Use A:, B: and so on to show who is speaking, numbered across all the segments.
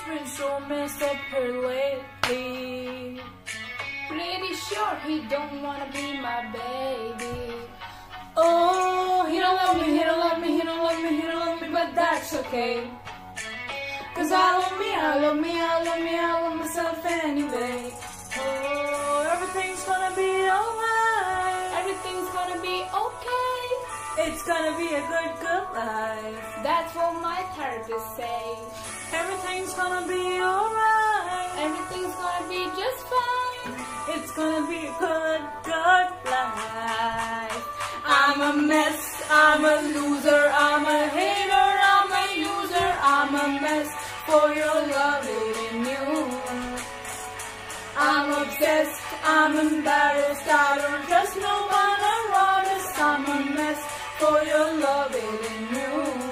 A: been so messed up here lately. Pretty sure he don't wanna be my baby. Oh, he don't love me, he don't love me, he don't love me, he don't love me, but that's okay. Cause I love me, I love me, I love me, I love myself anyway. Oh, everything's gonna be alright. Everything's gonna be okay. It's gonna be a good, good life. That's what my therapist says. Everything's gonna be alright. Everything's gonna be just fine. It's gonna be a good, good life. I'm a mess, I'm a loser, I'm a hater, I'm a user, I'm a mess for your love in you. I'm obsessed, I'm embarrassed, I don't trust no one around us. I'm a mess for your love in you.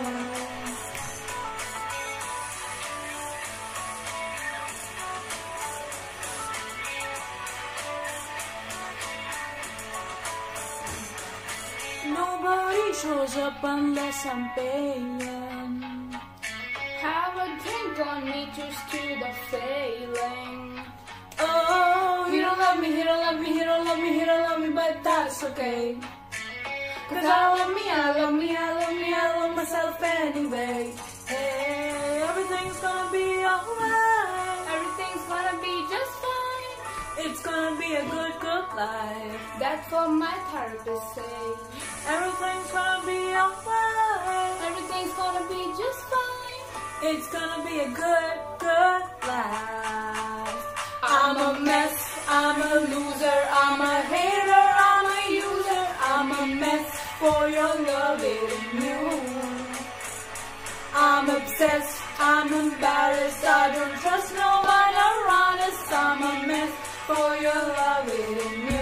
A: Nobody shows up unless I'm paying. Have a drink on me just to the failing. Oh, he don't love me, he don't love me, he don't love me, he don't love me, but that's okay. Cause I love me, I love me, I love me, I love myself anyway. Hey, everything's gonna be alright. Everything's gonna be just fine. It's gonna be a good, good life. That's what my therapist says. Everything's gonna be alright. Everything's gonna be just fine. It's gonna be a good, good life. I'm a mess, I'm a loser, I'm a hater, I'm a user, I'm a mess for your love in you. I'm obsessed, I'm embarrassed, I don't trust no one around us. I'm a mess for your love in you.